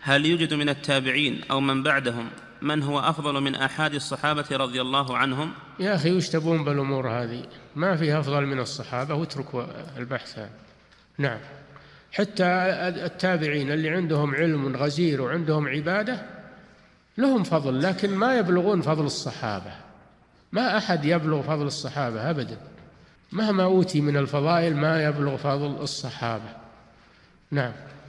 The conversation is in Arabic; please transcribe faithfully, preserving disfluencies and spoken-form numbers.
هل يوجد من التابعين أو من بعدهم من هو أفضل من أحد الصحابة رضي الله عنهم؟ يا أخي وش تبون بالأمور هذه؟ ما فيها أفضل من الصحابة، واتركوا البحث هذا. نعم، حتى التابعين اللي عندهم علم غزير وعندهم عبادة لهم فضل، لكن ما يبلغون فضل الصحابة. ما أحد يبلغ فضل الصحابة أبدا، مهما أوتي من الفضائل ما يبلغ فضل الصحابة. نعم.